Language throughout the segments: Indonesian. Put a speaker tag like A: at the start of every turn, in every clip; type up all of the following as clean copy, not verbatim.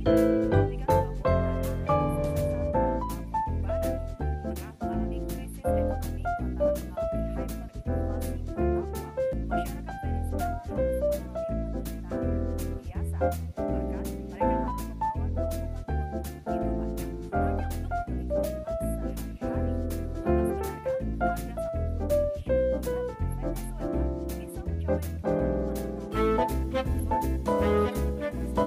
A: Pastikan bahwa Anda kesuksesan tanpa penyebaran. Tengah mengalami krisis ekonomi lantaran mengalami hyperinflasi bertambah, masyarakat Venezuela harus mengalami penderitaan luar biasa. Bahkan, mereka harus membawa tumpukan kebutuhan hidup hanya untuk membeli kebutuhan sehari-hari. Lantas benarkah harga satu kilo shea butter di Venezuela bisa mencapai 2,6 juta dolar?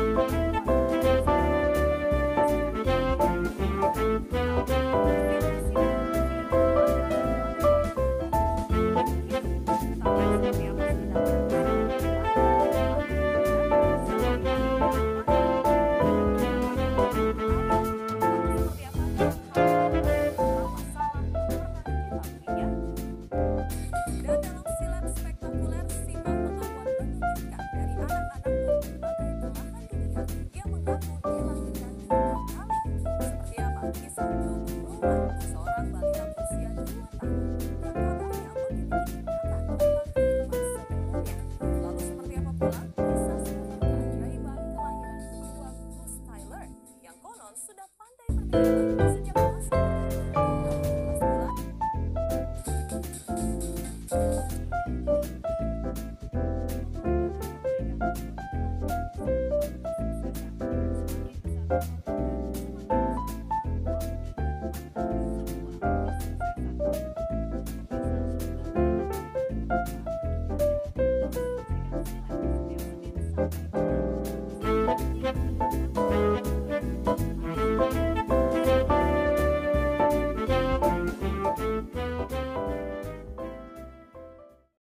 B: Dan dalam silat spektakuler, simak pengakuan menunjukkan dari anak-anak dari berbagai belahan dunia yang mengaku dilahirkan 2 kali. Seperti apa kisah Dugu Roma, seorang balita berusia 2 tahun yang kabarnya memiliki ingatan tentang kehidupan sebelumnya. Lalu seperti apa pula kisah seputar keajaiban kelahiran kedua Gus Tyler yang konon sudah pandai berbicara